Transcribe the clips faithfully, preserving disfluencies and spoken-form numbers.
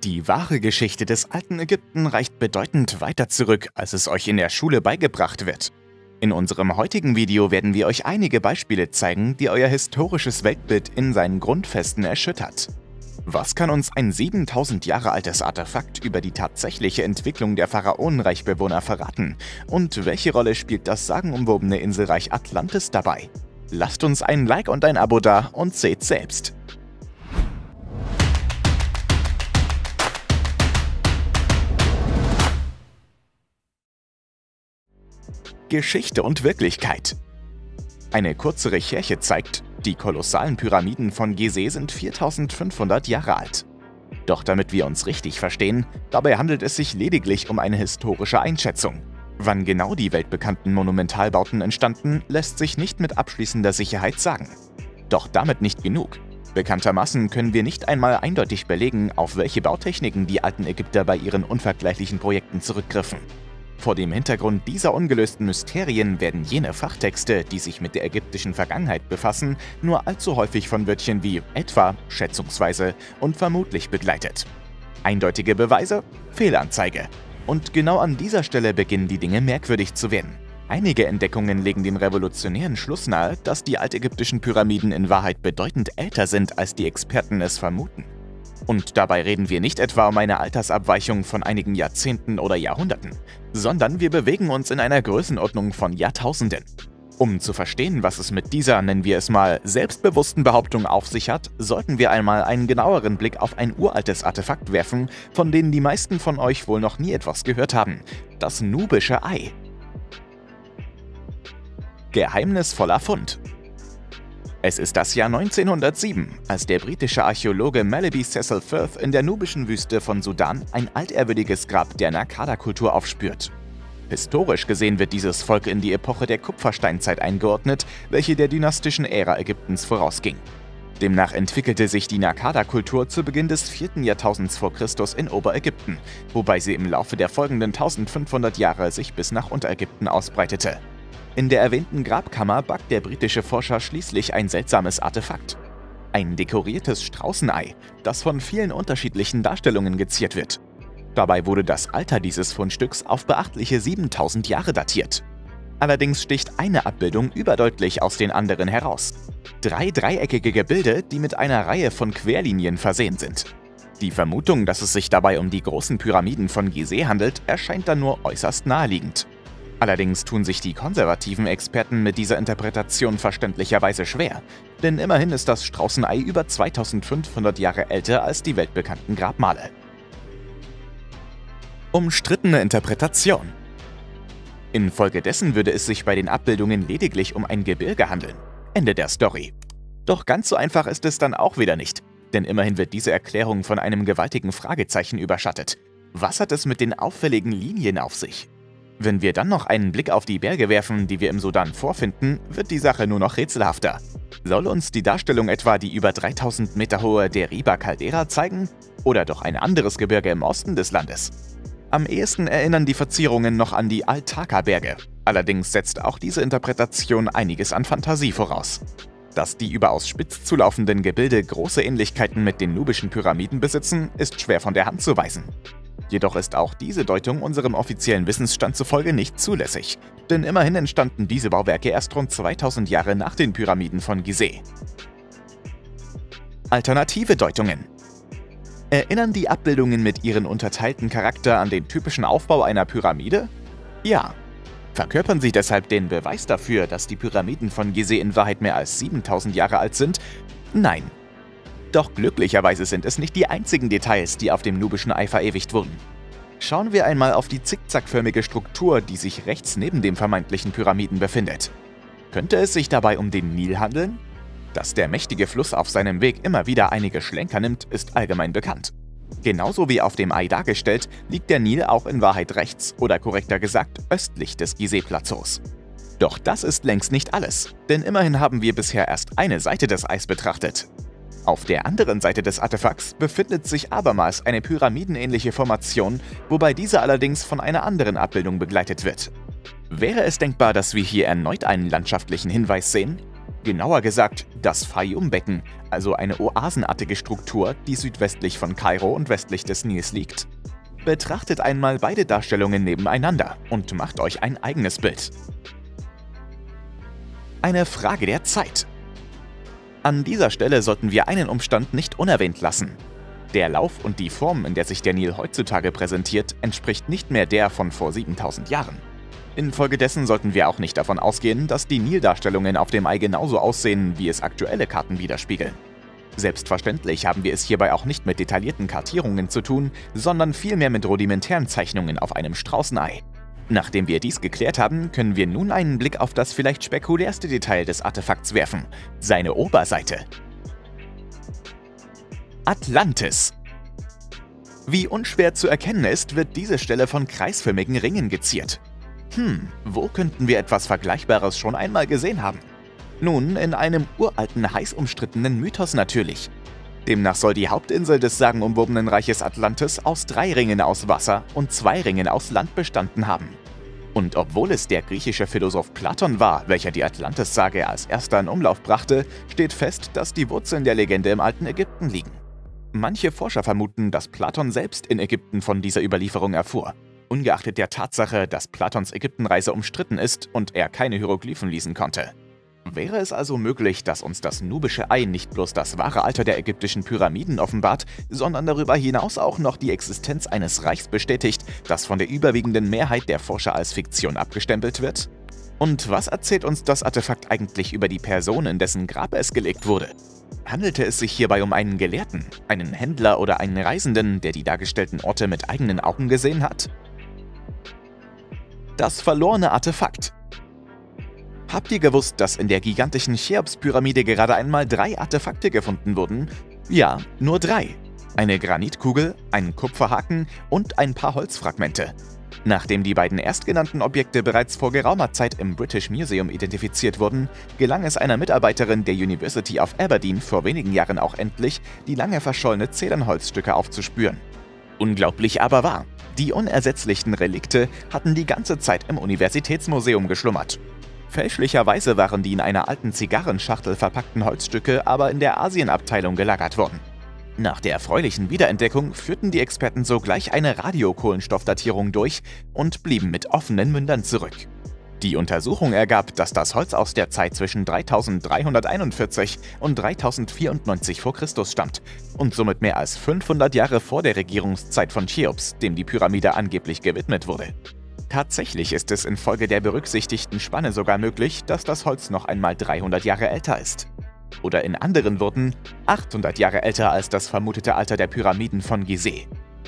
Die wahre Geschichte des alten Ägypten reicht bedeutend weiter zurück, als es euch in der Schule beigebracht wird. In unserem heutigen Video werden wir euch einige Beispiele zeigen, die euer historisches Weltbild in seinen Grundfesten erschüttert. Was kann uns ein siebentausend Jahre altes Artefakt über die tatsächliche Entwicklung der Pharaonenreichbewohner verraten? Und welche Rolle spielt das sagenumwobene Inselreich Atlantis dabei? Lasst uns ein Like und ein Abo da und seht selbst. Geschichte und Wirklichkeit. Eine kurze Recherche zeigt, die kolossalen Pyramiden von Gizeh sind viertausendfünfhundert Jahre alt. Doch damit wir uns richtig verstehen, dabei handelt es sich lediglich um eine historische Einschätzung. Wann genau die weltbekannten Monumentalbauten entstanden, lässt sich nicht mit abschließender Sicherheit sagen. Doch damit nicht genug. Bekanntermaßen können wir nicht einmal eindeutig belegen, auf welche Bautechniken die alten Ägypter bei ihren unvergleichlichen Projekten zurückgriffen. Vor dem Hintergrund dieser ungelösten Mysterien werden jene Fachtexte, die sich mit der ägyptischen Vergangenheit befassen, nur allzu häufig von Wörtchen wie etwa, schätzungsweise und vermutlich begleitet. Eindeutige Beweise? Fehlanzeige. Und genau an dieser Stelle beginnen die Dinge merkwürdig zu werden. Einige Entdeckungen legen den revolutionären Schluss nahe, dass die altägyptischen Pyramiden in Wahrheit bedeutend älter sind, als die Experten es vermuten. Und dabei reden wir nicht etwa um eine Altersabweichung von einigen Jahrzehnten oder Jahrhunderten, sondern wir bewegen uns in einer Größenordnung von Jahrtausenden. Um zu verstehen, was es mit dieser, nennen wir es mal, selbstbewussten Behauptung auf sich hat, sollten wir einmal einen genaueren Blick auf ein uraltes Artefakt werfen, von denen die meisten von euch wohl noch nie etwas gehört haben: das nubische Ei. Geheimnisvoller Fund. Es ist das Jahr neunzehnhundertsieben, als der britische Archäologe Malaby Cecil Firth in der nubischen Wüste von Sudan ein altehrwürdiges Grab der Naqada-Kultur aufspürt. Historisch gesehen wird dieses Volk in die Epoche der Kupfersteinzeit eingeordnet, welche der dynastischen Ära Ägyptens vorausging. Demnach entwickelte sich die Naqada-Kultur zu Beginn des vierten Jahrtausends vor Christus in Oberägypten, wobei sie im Laufe der folgenden eintausendfünfhundert Jahre sich bis nach Unterägypten ausbreitete. In der erwähnten Grabkammer backt der britische Forscher schließlich ein seltsames Artefakt. Ein dekoriertes Straußenei, das von vielen unterschiedlichen Darstellungen geziert wird. Dabei wurde das Alter dieses Fundstücks auf beachtliche siebentausend Jahre datiert. Allerdings sticht eine Abbildung überdeutlich aus den anderen heraus. Drei dreieckige Gebilde, die mit einer Reihe von Querlinien versehen sind. Die Vermutung, dass es sich dabei um die großen Pyramiden von Gizeh handelt, erscheint dann nur äußerst naheliegend. Allerdings tun sich die konservativen Experten mit dieser Interpretation verständlicherweise schwer, denn immerhin ist das Straußenei über zweitausendfünfhundert Jahre älter als die weltbekannten Grabmale. Umstrittene Interpretation. Infolgedessen würde es sich bei den Abbildungen lediglich um ein Gebirge handeln. Ende der Story. Doch ganz so einfach ist es dann auch wieder nicht, denn immerhin wird diese Erklärung von einem gewaltigen Fragezeichen überschattet. Was hat es mit den auffälligen Linien auf sich? Wenn wir dann noch einen Blick auf die Berge werfen, die wir im Sudan vorfinden, wird die Sache nur noch rätselhafter. Soll uns die Darstellung etwa die über dreitausend Meter hohe Deriba Caldera zeigen? Oder doch ein anderes Gebirge im Osten des Landes? Am ehesten erinnern die Verzierungen noch an die Al-Taka-Berge. Allerdings setzt auch diese Interpretation einiges an Fantasie voraus. Dass die überaus spitz zulaufenden Gebilde große Ähnlichkeiten mit den nubischen Pyramiden besitzen, ist schwer von der Hand zu weisen. Jedoch ist auch diese Deutung unserem offiziellen Wissensstand zufolge nicht zulässig, denn immerhin entstanden diese Bauwerke erst rund zweitausend Jahre nach den Pyramiden von Gizeh. Alternative Deutungen. Erinnern die Abbildungen mit ihrem unterteilten Charakter an den typischen Aufbau einer Pyramide? Ja. Verkörpern sie deshalb den Beweis dafür, dass die Pyramiden von Gizeh in Wahrheit mehr als siebentausend Jahre alt sind? Nein. Doch glücklicherweise sind es nicht die einzigen Details, die auf dem nubischen Ei verewigt wurden. Schauen wir einmal auf die zickzackförmige Struktur, die sich rechts neben dem vermeintlichen Pyramiden befindet. Könnte es sich dabei um den Nil handeln? Dass der mächtige Fluss auf seinem Weg immer wieder einige Schlenker nimmt, ist allgemein bekannt. Genauso wie auf dem Ei dargestellt, liegt der Nil auch in Wahrheit rechts oder korrekter gesagt östlich des Gizeh-Plateaus. Doch das ist längst nicht alles, denn immerhin haben wir bisher erst eine Seite des Eis betrachtet. Auf der anderen Seite des Artefakts befindet sich abermals eine pyramidenähnliche Formation, wobei diese allerdings von einer anderen Abbildung begleitet wird. Wäre es denkbar, dass wir hier erneut einen landschaftlichen Hinweis sehen? Genauer gesagt das Fayum-Becken, also eine oasenartige Struktur, die südwestlich von Kairo und westlich des Nils liegt. Betrachtet einmal beide Darstellungen nebeneinander und macht euch ein eigenes Bild. Eine Frage der Zeit. An dieser Stelle sollten wir einen Umstand nicht unerwähnt lassen. Der Lauf und die Form, in der sich der Nil heutzutage präsentiert, entspricht nicht mehr der von vor siebentausend Jahren. Infolgedessen sollten wir auch nicht davon ausgehen, dass die Nildarstellungen auf dem Ei genauso aussehen, wie es aktuelle Karten widerspiegeln. Selbstverständlich haben wir es hierbei auch nicht mit detaillierten Kartierungen zu tun, sondern vielmehr mit rudimentären Zeichnungen auf einem Straußenei. Nachdem wir dies geklärt haben, können wir nun einen Blick auf das vielleicht spekulärste Detail des Artefakts werfen: seine Oberseite. Atlantis. Wie unschwer zu erkennen ist, wird diese Stelle von kreisförmigen Ringen geziert. Hm, wo könnten wir etwas Vergleichbares schon einmal gesehen haben? Nun, in einem uralten, heiß umstrittenen Mythos natürlich. Demnach soll die Hauptinsel des sagenumwobenen Reiches Atlantis aus drei Ringen aus Wasser und zwei Ringen aus Land bestanden haben. Und obwohl es der griechische Philosoph Platon war, welcher die Atlantis-Sage als erster in Umlauf brachte, steht fest, dass die Wurzeln der Legende im alten Ägypten liegen. Manche Forscher vermuten, dass Platon selbst in Ägypten von dieser Überlieferung erfuhr. Ungeachtet der Tatsache, dass Platons Ägyptenreise umstritten ist und er keine Hieroglyphen lesen konnte. Wäre es also möglich, dass uns das nubische Ei nicht bloß das wahre Alter der ägyptischen Pyramiden offenbart, sondern darüber hinaus auch noch die Existenz eines Reichs bestätigt, das von der überwiegenden Mehrheit der Forscher als Fiktion abgestempelt wird? Und was erzählt uns das Artefakt eigentlich über die Person, in dessen Grab es gelegt wurde? Handelte es sich hierbei um einen Gelehrten, einen Händler oder einen Reisenden, der die dargestellten Orte mit eigenen Augen gesehen hat? Das verlorene Artefakt. Habt ihr gewusst, dass in der gigantischen Cheops-Pyramide gerade einmal drei Artefakte gefunden wurden? Ja, nur drei. Eine Granitkugel, ein Kupferhaken und ein paar Holzfragmente. Nachdem die beiden erstgenannten Objekte bereits vor geraumer Zeit im British Museum identifiziert wurden, gelang es einer Mitarbeiterin der University of Aberdeen vor wenigen Jahren auch endlich, die lange verschollene Zedernholzstücke aufzuspüren. Unglaublich aber wahr. Die unersetzlichen Relikte hatten die ganze Zeit im Universitätsmuseum geschlummert. Fälschlicherweise waren die in einer alten Zigarrenschachtel verpackten Holzstücke aber in der Asienabteilung gelagert worden. Nach der erfreulichen Wiederentdeckung führten die Experten sogleich eine Radiokohlenstoffdatierung durch und blieben mit offenen Mündern zurück. Die Untersuchung ergab, dass das Holz aus der Zeit zwischen dreitausenddreihunderteinundvierzig und dreitausendvierundneunzig vor Christus stammt und somit mehr als fünfhundert Jahre vor der Regierungszeit von Cheops, dem die Pyramide angeblich gewidmet wurde. Tatsächlich ist es infolge der berücksichtigten Spanne sogar möglich, dass das Holz noch einmal dreihundert Jahre älter ist. Oder in anderen Worten, achthundert Jahre älter als das vermutete Alter der Pyramiden von Gizeh.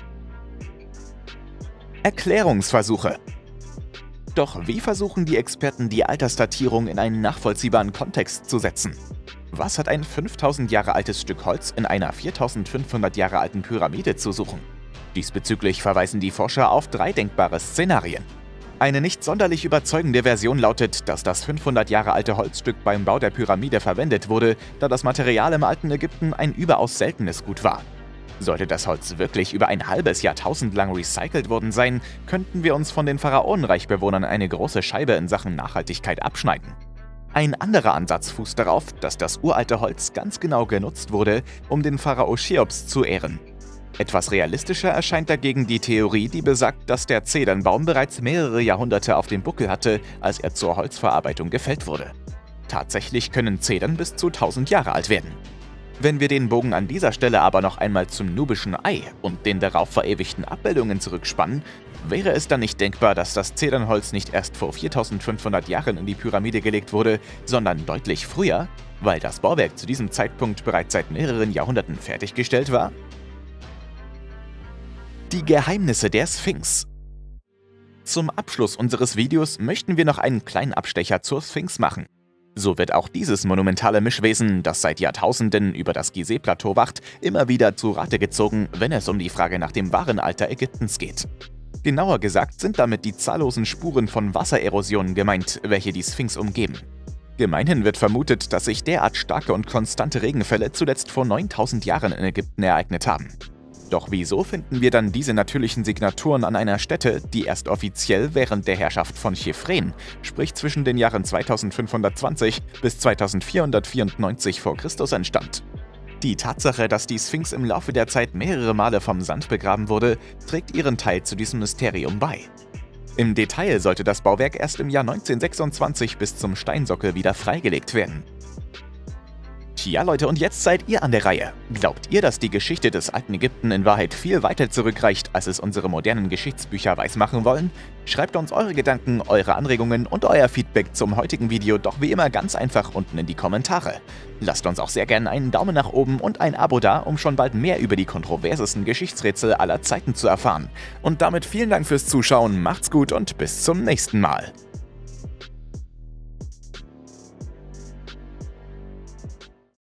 Erklärungsversuche. Doch wie versuchen die Experten, die Altersdatierung in einen nachvollziehbaren Kontext zu setzen? Was hat ein fünftausend Jahre altes Stück Holz in einer viertausendfünfhundert Jahre alten Pyramide zu suchen? Diesbezüglich verweisen die Forscher auf drei denkbare Szenarien. Eine nicht sonderlich überzeugende Version lautet, dass das fünfhundert Jahre alte Holzstück beim Bau der Pyramide verwendet wurde, da das Material im alten Ägypten ein überaus seltenes Gut war. Sollte das Holz wirklich über ein halbes Jahrtausend lang recycelt worden sein, könnten wir uns von den Pharaonenreichbewohnern eine große Scheibe in Sachen Nachhaltigkeit abschneiden. Ein anderer Ansatz fußt darauf, dass das uralte Holz ganz genau genutzt wurde, um den Pharao Cheops zu ehren. Etwas realistischer erscheint dagegen die Theorie, die besagt, dass der Zedernbaum bereits mehrere Jahrhunderte auf dem Buckel hatte, als er zur Holzverarbeitung gefällt wurde. Tatsächlich können Zedern bis zu tausend Jahre alt werden. Wenn wir den Bogen an dieser Stelle aber noch einmal zum nubischen Ei und den darauf verewigten Abbildungen zurückspannen, wäre es dann nicht denkbar, dass das Zedernholz nicht erst vor viertausendfünfhundert Jahren in die Pyramide gelegt wurde, sondern deutlich früher, weil das Bauwerk zu diesem Zeitpunkt bereits seit mehreren Jahrhunderten fertiggestellt war? Die Geheimnisse der Sphinx. Zum Abschluss unseres Videos möchten wir noch einen kleinen Abstecher zur Sphinx machen. So wird auch dieses monumentale Mischwesen, das seit Jahrtausenden über das Gizeh-Plateau wacht, immer wieder zu Rate gezogen, wenn es um die Frage nach dem wahren Alter Ägyptens geht. Genauer gesagt sind damit die zahllosen Spuren von Wassererosionen gemeint, welche die Sphinx umgeben. Gemeinhin wird vermutet, dass sich derart starke und konstante Regenfälle zuletzt vor neuntausend Jahren in Ägypten ereignet haben. Doch wieso finden wir dann diese natürlichen Signaturen an einer Stätte, die erst offiziell während der Herrschaft von Chephren, sprich zwischen den Jahren zweitausendfünfhundertzwanzig bis zweitausendvierhundertvierundneunzig vor Christus entstand? Die Tatsache, dass die Sphinx im Laufe der Zeit mehrere Male vom Sand begraben wurde, trägt ihren Teil zu diesem Mysterium bei. Im Detail sollte das Bauwerk erst im Jahr neunzehnhundertsechsundzwanzig bis zum Steinsockel wieder freigelegt werden. Tja Leute, und jetzt seid ihr an der Reihe. Glaubt ihr, dass die Geschichte des alten Ägypten in Wahrheit viel weiter zurückreicht, als es unsere modernen Geschichtsbücher weismachen wollen? Schreibt uns eure Gedanken, eure Anregungen und euer Feedback zum heutigen Video doch wie immer ganz einfach unten in die Kommentare. Lasst uns auch sehr gerne einen Daumen nach oben und ein Abo da, um schon bald mehr über die kontroversesten Geschichtsrätsel aller Zeiten zu erfahren. Und damit vielen Dank fürs Zuschauen, macht's gut und bis zum nächsten Mal.